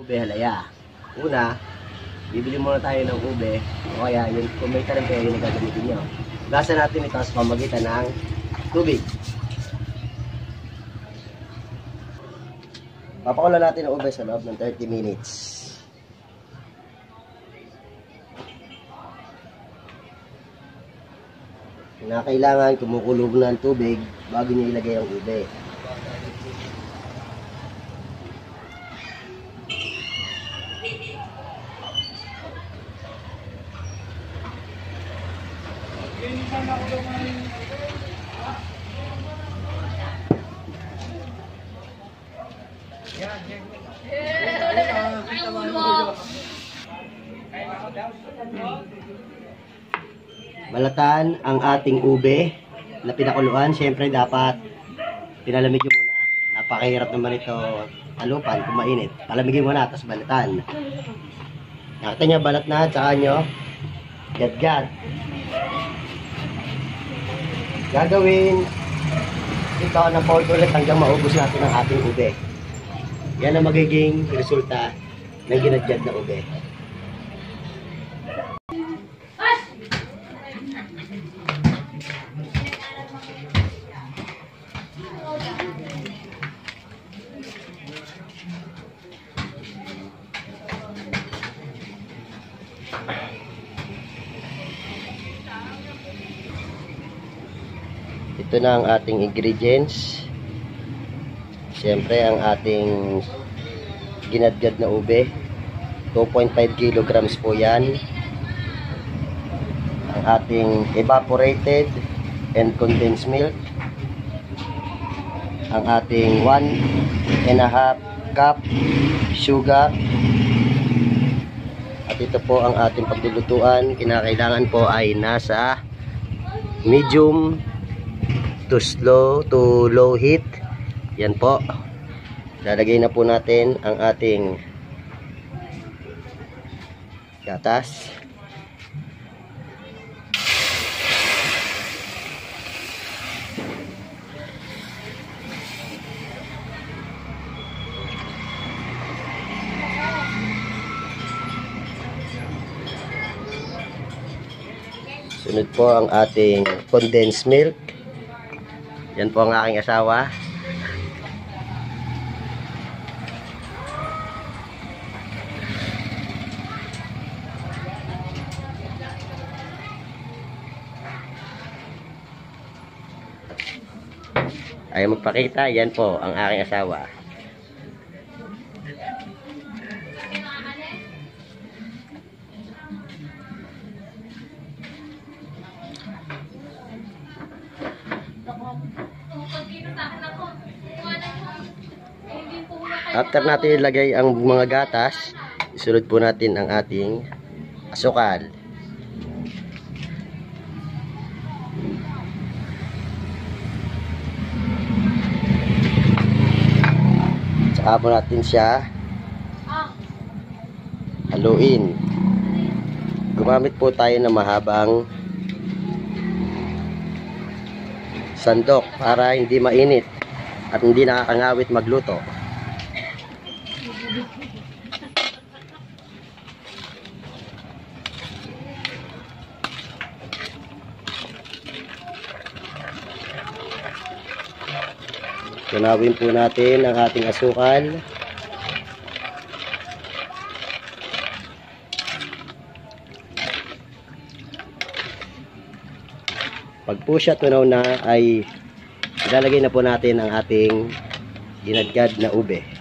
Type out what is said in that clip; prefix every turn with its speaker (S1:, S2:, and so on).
S1: ube halaya. Una, bibili muna tayo ng ube, o kaya yun, kung may tarimpero yun na gagamitin nyo. Hugasan natin ito sa pamagitan ng tubig. Papakulan natin ang ube sa loob ng 30 minutes. Kailangan kumukulog na ang tubig bago nyo ilagay ang ube. Balatan ang ating ube na pinakuluan. Siyempre dapat pinalamig nyo muna. Napakahirap naman ito talupan kung mainit. Palamigin muna, tapos balatan. Nakita nyo, balat na, tsaka nyo gad-gad. Gagawin ito na pour ulit hanggang maubos natin ang ating ube. Yan ang magiging resulta ng ginadjad na ube. Ito na ang ating ingredients. Siyempre ang ating ginadgad na ube. 2.5 kilograms po yan. Ang ating evaporated and condensed milk. Ang ating 1.5 cup sugar. At ito po ang ating paglulutuan. Kinakailangan po ay nasa medium to slow to low heat. Yan po. Lalagay na po natin ang ating gatas. Sunod po ang ating condensed milk. Yan po ang aking asawa. Ayaw magpakita, yan po ang aking asawa. After natin ilagay ang mga gatas, isunod po natin ang ating asukal. Saka po natin siya haluin. Gumamit po tayo ng mahabang sandok para hindi mainit at hindi nakakangawit magluto. Tunawin po natin ang ating asukal. Pag po siya tunaw na ay ilalagay na po natin ang ating ginadgad na ube.